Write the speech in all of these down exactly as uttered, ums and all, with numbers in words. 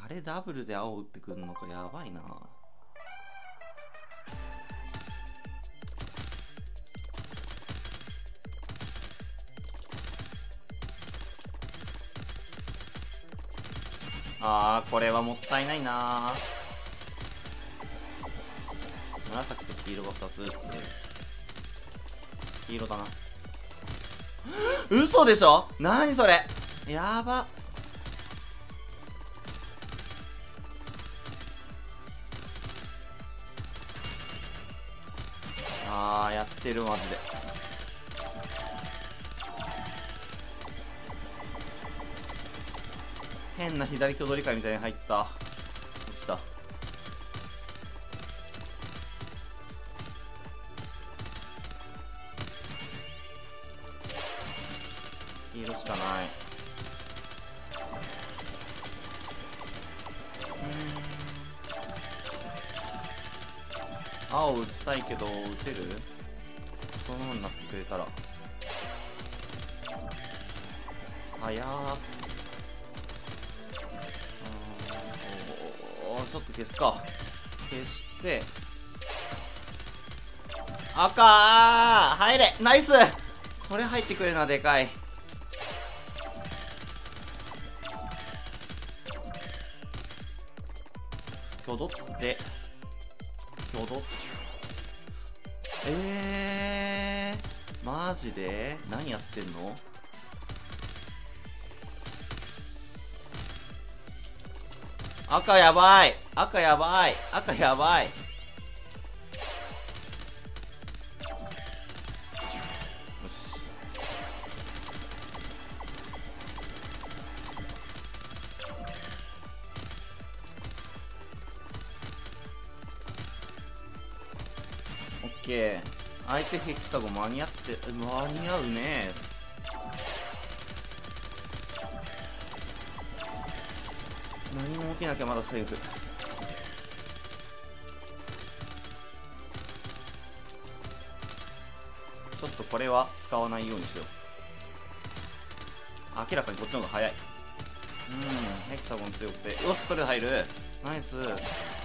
あれダブルで青打ってくるのかやばいな。あーこれはもったいないな。紫と黄色がふたつずつ。黄色だな。嘘でしょ。何それやば。あーやってるマジで。変な左挙取り会みたいに入った。落ちた。黄色しかない。青打ちたいけど打てる？そのままになってくれたら。はやー。おーちょっと消すか。消して赤ー入れナイス。これ入ってくれるのはでかい。挙取って挙取ってえーマジで何やってんの。赤やばい赤やばい赤やばい。よしオッケー。相手ヘキサゴン間に合って間に合うね。何も起きなきゃまだセーフ。ちょっとこれは使わないようにしよう。明らかにこっちの方が早い。うんヘキサゴン強くてよしそれ入るナイス。なんで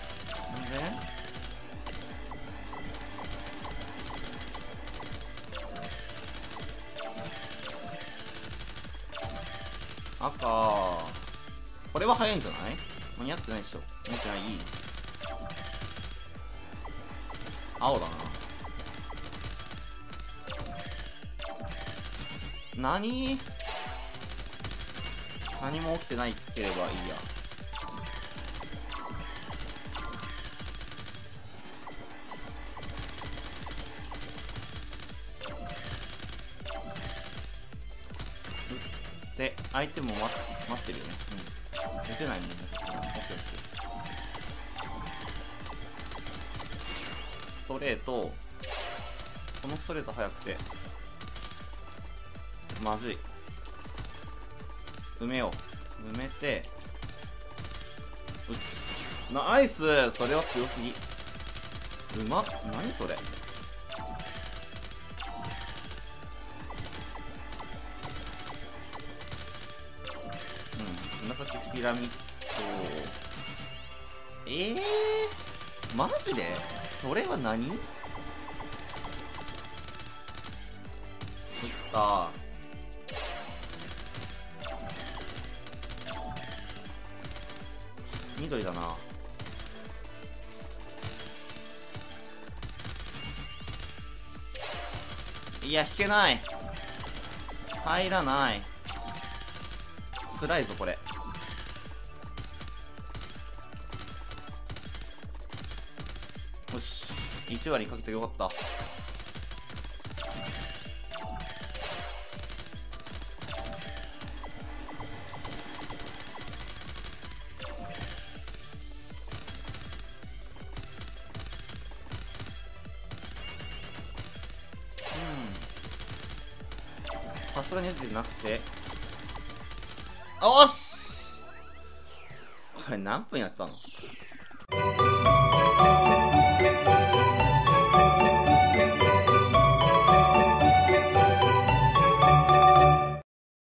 赤これは早いんじゃない。間に合ってないでしょ。間に合ってない。いい青だな。何何も起きてないければいいや。で相手も待待ってるよね。うん打てないもんね。オッケーオッケー。ストレートこのストレート速くてまずい。埋めよう。埋めて打つ。ナイス。それは強すぎ。うまっ。何それ。うん紫ピラミッド。えーマジでそれは何。打った緑だな。いや引けない。入らない。辛いぞこれ。よしいち割にかけてよかった。さすがに出てなくておっしこれ何分やってたの。